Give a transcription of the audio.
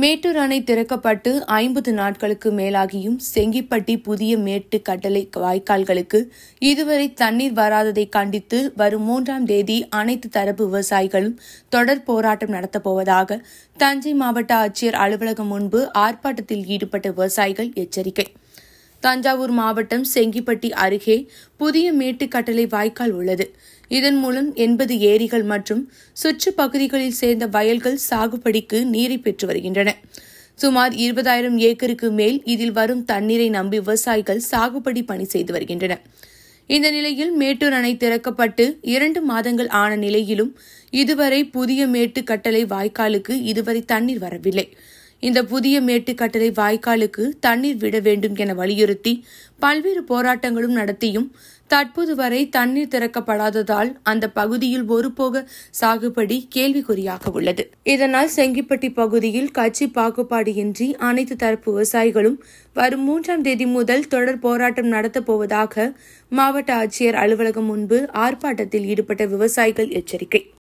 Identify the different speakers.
Speaker 1: மேட்டூர் அணை திறக்கப்பட்டு 50 நாட்களுக்கு மேலாகியும் செங்கிப்பட்டி புதிய மேட்டுக்கட்டளை வாய்க்கால்களுக்கு இதுவரை தண்ணீர் வராததை கண்டித்து வரும் 3ஆம் தேதி அனைத்து தரப்பு விவசாயிகளும் தொடர் போராட்டம் நடத்தப்போவதாக தஞ்சை மாவட்ட ஆட்சியர் அலுவலகம் முன்பு ஆர்ப்பாட்டத்தில் ஈடுபட்ட விவசாயிகள் எச்சரிக்கை. தஞ்சாவூர் மாவட்டம் செங்கிப்பட்டி அருகே புதிய மேட்டுக்கட்டளை வாய்க்கால் உள்ளது. இதன் மூலம் 80 ஏரிகள் மற்றும் சுற்று பகுதிகளில் சேர்ந்த வயல்கள் சாகுபடிக்கு நீரை பெற்று வருகின்றன. சுமார் 20,000 ஏக்கருக்கு மேல் இதில் வரும் தண்ணீரை நம்பி விவசாயிகள் சாகுபடி பணி செய்து வருகின்றனர். இந்த நிலையில் மேட்டூர் அணை திறக்கப்பட்டு 2 மாதங்கள் ஆன நிலையிலும் இதுவரை புதிய மேட்டுக்கட்டளை வாய்க்காலுக்கு இதுவரை தண்ணீர் வரவில்லை. இந்த புதிய மேட்டுக்கட்டளை வாய்க்காலுக்கு தண்ணீர் விட வேண்டும் என வலியுறுத்தி பல்வேறு போராட்டங்களும் நடத்தியும் தற்போது வரை தண்ணீர் திறக்கப்படாததால் அந்த பகுதியில் ஒருபோக சாகுபடி கேள்விக்குறியாக உள்ளது. இதனால் செங்கிப்பட்டி பகுதியில் கட்சி பாகுபாடு இன்றி அனைத்து தரப்பு விவசாயிகளும் வரும் 3ஆம் தேதி முதல் தொடர் போராட்டம் நடத்தப் போவதாக மாவட்ட ஆட்சியர் அலுவலகம் முன்பு ஆர்ப்பாட்டத்தில் ஈடுபட்ட விவசாயிகள் எச்சரிக்கை.